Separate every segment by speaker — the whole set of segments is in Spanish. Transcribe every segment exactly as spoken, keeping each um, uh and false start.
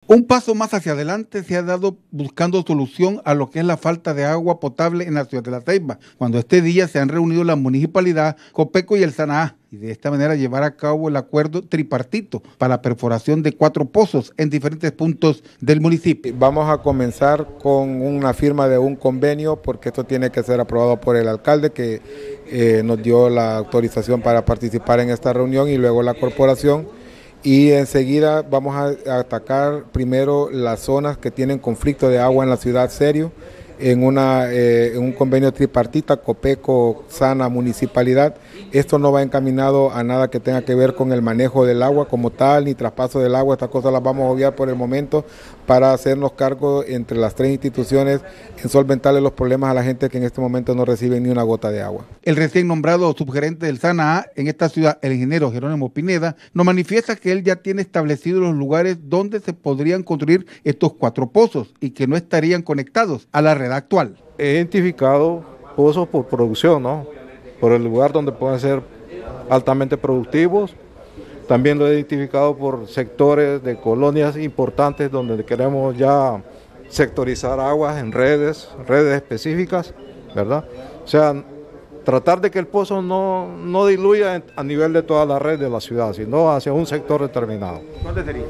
Speaker 1: Un paso más hacia adelante se ha dado buscando solución a lo que es la falta de agua potable en la ciudad de La Ceiba, cuando este día se han reunido la municipalidad, Copeco y el SANAA, y de esta manera llevar a cabo el acuerdo tripartito para la perforación de cuatro pozos en diferentes puntos del municipio.
Speaker 2: Vamos a comenzar con una firma de un convenio, porque esto tiene que ser aprobado por el alcalde, que eh, nos dio la autorización para participar en esta reunión, y luego la corporación. Y enseguida vamos a atacar primero las zonas que tienen conflicto de agua en la ciudad serio, en, una, eh, en un convenio tripartita, Copeco, SANAA, Municipalidad. Esto no va encaminado a nada que tenga que ver con el manejo del agua como tal, ni traspaso del agua. Estas cosas las vamos a obviar por el momento para hacernos cargo entre las tres instituciones en solventarle los problemas a la gente que en este momento no recibe ni una gota de agua.
Speaker 1: El recién nombrado subgerente del SANAA en esta ciudad, el ingeniero Jerónimo Pineda, nos manifiesta que él ya tiene establecidos los lugares donde se podrían construir estos cuatro pozos y que no estarían conectados a la red actual.
Speaker 3: He identificado pozos por producción, ¿no? Por el lugar donde pueden ser altamente productivos. También lo he identificado por sectores de colonias importantes donde queremos ya sectorizar aguas en redes, redes específicas, ¿verdad? O sea, tratar de que el pozo no, no diluya a nivel de toda la red de la ciudad, sino hacia un sector determinado.
Speaker 1: ¿Dónde sería?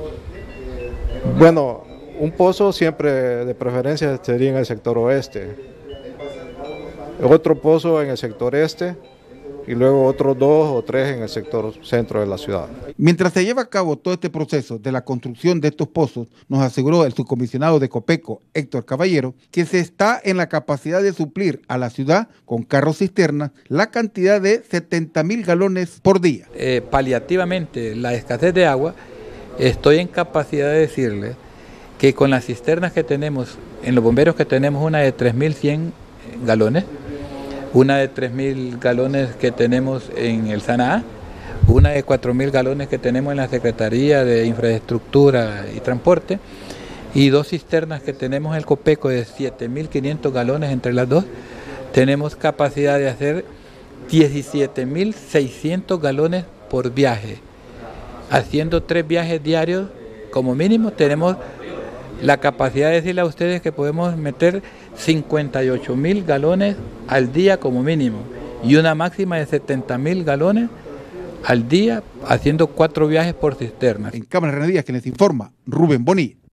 Speaker 3: Bueno, un pozo siempre de preferencia sería en el sector oeste, otro pozo en el sector este y luego otros dos o tres en el sector centro de la ciudad.
Speaker 1: Mientras se lleva a cabo todo este proceso de la construcción de estos pozos, nos aseguró el subcomisionado de Copeco, Héctor Caballero, que se está en la capacidad de suplir a la ciudad con carros cisternas la cantidad de setenta mil galones por día.
Speaker 4: Eh, paliativamente, la escasez de agua, estoy en capacidad de decirle que con las cisternas que tenemos, en los bomberos que tenemos una de tres mil cien galones, una de tres mil galones que tenemos en el SANAA, una de cuatro mil galones que tenemos en la Secretaría de Infraestructura y Transporte, y dos cisternas que tenemos en el Copeco de siete mil quinientos galones entre las dos, tenemos capacidad de hacer diecisiete mil seiscientos galones por viaje. Haciendo tres viajes diarios, como mínimo, tenemos la capacidad de decirle a ustedes que podemos meter cincuenta y ocho mil galones al día como mínimo y una máxima de setenta mil galones al día haciendo cuatro viajes por cisterna.
Speaker 1: En Cámara de Renadías, que les informa Rubén Bonilla.